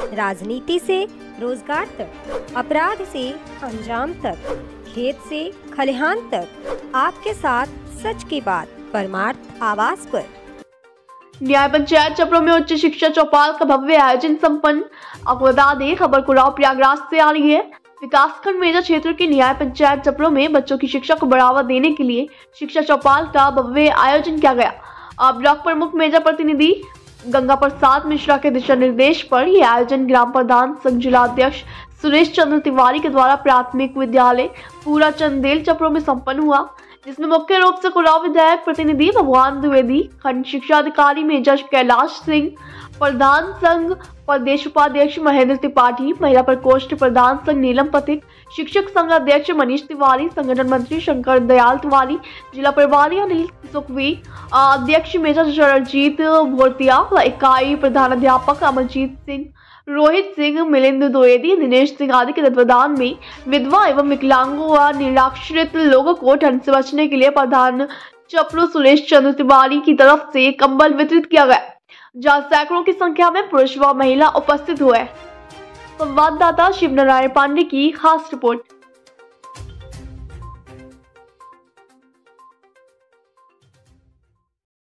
राजनीति से रोजगार तक, अपराध से अंजाम तक, खेत से खलिहान तक, आपके साथ सच की बात परमार्थ आवाज पर। न्याय पंचायत चपरों में उच्च शिक्षा चौपाल का भव्य आयोजन संपन्न। आपको बता दें, खबर कुराव प्रयागराज से आ रही है। विकासखंड मेजा क्षेत्र की न्याय पंचायत चपरों में बच्चों की शिक्षा को बढ़ावा देने के लिए शिक्षा चौपाल का भव्य आयोजन किया गया। ब्लॉक प्रमुख मेजा प्रतिनिधि गंगा प्रसाद मिश्रा के दिशा निर्देश पर यह आयोजन ग्राम प्रधान संघ जिला अध्यक्ष सुरेश चंद्र तिवारी के द्वारा प्राथमिक विद्यालय पूरा चंदेल चपरों में संपन्न हुआ, जिसमें मुख्य रूप से कुराव विधायक प्रतिनिधि भगवान द्विवेदी, खंड शिक्षा अधिकारी मेजा कैलाश सिंह, प्रधान संघ प्रदेश उपाध्यक्ष महेंद्र त्रिपाठी, महिला प्रकोष्ठ प्रधान संघ नीलम पथिक, शिक्षक संघ अध्यक्ष मनीष तिवारी, संगठन मंत्री शंकर दयाल तिवारी, जिला प्रभारी अनिल सुखवी, अध्यक्ष मेजा शरणजीत भोरतिया, इकाई प्रधानाध्यापक अमरजीत सिंह, रोहित सिंह, मिलिंद द्विवेदी, दिनेश सिंह आदि के तत्वाधान में विधवा एवं विकलांगों व निराश्रित लोगों को ठंड से बचने के लिए प्रधान चपरू सुरेश चंद्र तिवारी की तरफ से कंबल वितरित किया गया, जहां सैकड़ों की संख्या में पुरुष व महिला उपस्थित हुए। संवाददाता शिव नारायण पांडे की खास रिपोर्ट।